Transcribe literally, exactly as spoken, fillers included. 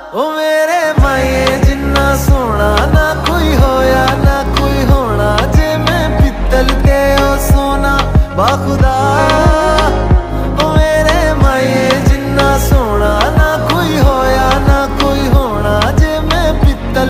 ओ मेरे माए जिन्ना सोना ना कोई होया ना कोई होना, जे मैं पित्तल ते ओ सोना बाखुदा।